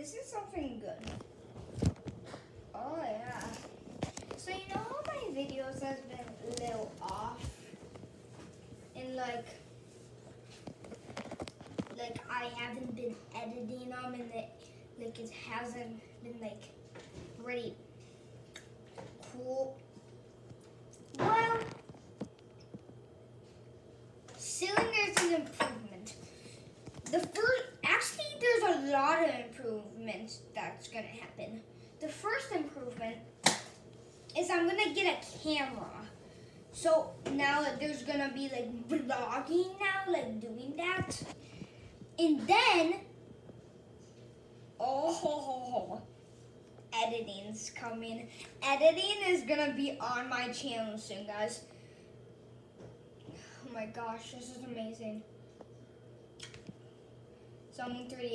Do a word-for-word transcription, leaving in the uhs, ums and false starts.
this is something good. Oh yeah. So you know how my videos has been a little off? And like, like I haven't been editing them and it, like it hasn't been like really cool. Well, cylinders is improvement. The first, actually there's a lot of improvements that's gonna happen. The first improvement is I'm gonna get a camera. So now there's gonna be like vlogging now, like doing that. And then, oh, editing's coming. Editing is gonna be on my channel soon, guys. Oh my gosh, this is amazing. So I'm in three D.